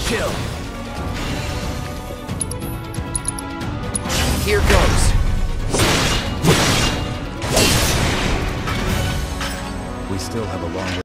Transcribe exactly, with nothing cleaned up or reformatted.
kill. Here goes. We still have a long way.